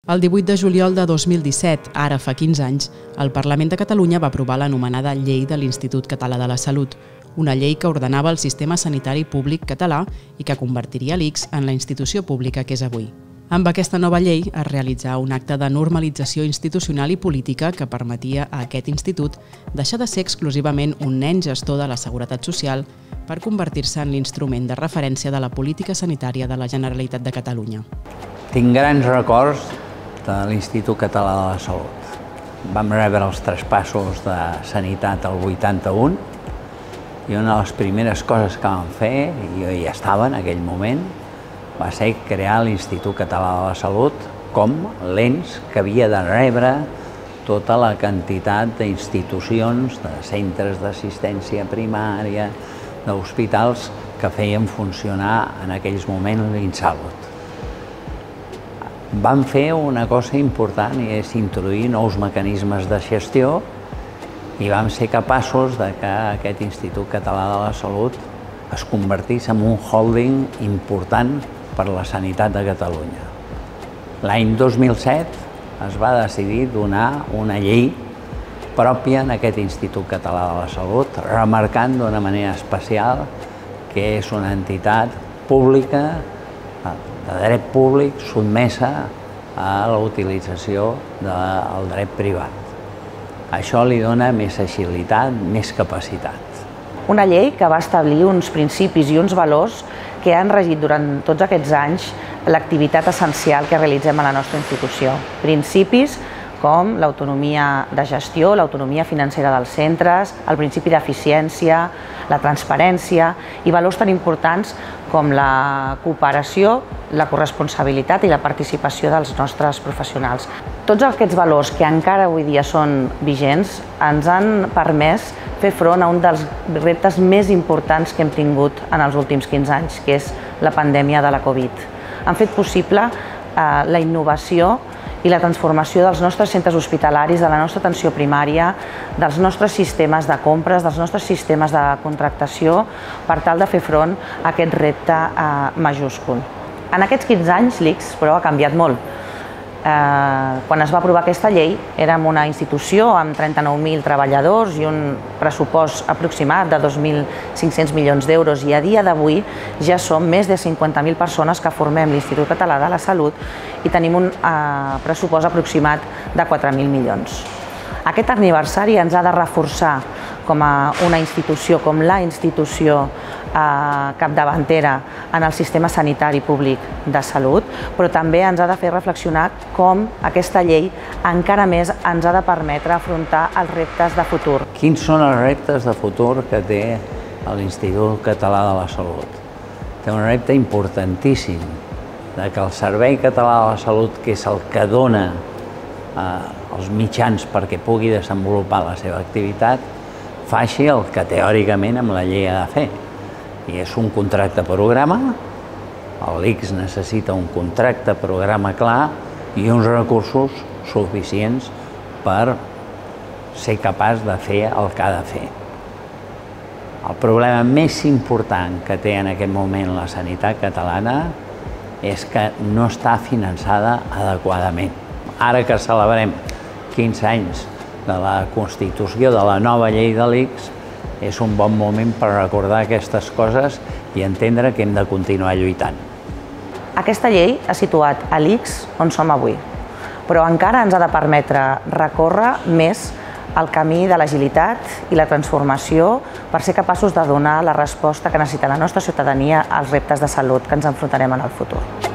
El 18 de juliol de 2017, ara fa 15 anys, el Parlament de Catalunya va aprovar l'anomenada Llei de l'Institut Català de la Salut, una llei que ordenava el sistema sanitari públic català i que convertiria l'ICS en la institució pública que és avui. Amb aquesta nova llei es realitzà un acte de normalització institucional i política que permetia a aquest institut deixar de ser exclusivament un nen gestor de la Seguretat Social per convertir-se en l'instrument de referència de la política sanitària de la Generalitat de Catalunya. Tinc grans records de l'Institut Català de la Salut. Vam rebre els traspassos de sanitat al 81 i una de les primeres coses que vam fer, i jo ja estava en aquell moment, va ser crear l'Institut Català de la Salut com l'ens que havia de rebre tota la quantitat d'institucions, de centres d'assistència primària, d'hospitals que feien funcionar en aquells moments l'Insalut. Vam fer una cosa important i és introduir nous mecanismes de gestió i vam ser capaços de que aquest Institut Català de la Salut es convertís en un holding important per la sanitat de Catalunya. L'any 2007 es va decidir donar una llei pròpia en aquest Institut Català de la Salut, remarcant d'una manera especial que és una entitat pública, de dret públic, sotmesa a la utilització del dret privat. Això li dona més agilitat, més capacitat. Una llei que va establir uns principis i uns valors que han regit durant tots aquests anys l'activitat essencial que realitzem a la nostra institució. Principis com l'autonomia de gestió, l'autonomia financera dels centres, el principi d'eficiència, la transparència i valors tan importants com la cooperació, la corresponsabilitat i la participació dels nostres professionals. Tots aquests valors que encara avui dia són vigents ens han permès fer front a un dels reptes més importants que hem tingut en els últims 15 anys, que és la pandèmia de la Covid. Han fet possible la innovació i la transformació dels nostres centres hospitalaris, de la nostra atenció primària, dels nostres sistemes de compres, dels nostres sistemes de contractació, per tal de fer front a aquest repte majúscul. En aquests 15 anys l'ICS, però, ha canviat molt. Quan es va aprovar aquesta llei, érem una institució amb 39.000 treballadors i un pressupost aproximat de 2.500 milions d'euros i a dia d'avui ja som més de 50.000 persones que formem l'Institut Català de la Salut i tenim un pressupost aproximat de 4.000 milions. Aquest aniversari ens ha de reforçar com a una institució, com la institució capdavantera en el sistema sanitari públic de salut, però també ens ha de fer reflexionar com aquesta llei encara més ens ha de permetre afrontar els reptes de futur. Quins són els reptes de futur que té l'Institut Català de la Salut? Té un repte importantíssim de que el Servei Català de la Salut, que és el que dona els mitjans perquè pugui desenvolupar la seva activitat, faci el que teòricament amb la llei ha de fer. I és un contracte programa, l'ICS necessita un contracte programa clar i uns recursos suficients per ser capaç de fer el que ha de fer. El problema més important que té en aquest moment la sanitat catalana és que no està finançada adequadament. Ara que celebrem 15 anys de la constitució de la nova llei de l'ICS, és un bon moment per recordar aquestes coses i entendre que hem de continuar lluitant. Aquesta llei ha situat a l'ICS on som avui, però encara ens ha de permetre recórrer més el camí de l'agilitat i la transformació per ser capaços de donar la resposta que necessita la nostra ciutadania als reptes de salut que ens enfrontarem en el futur.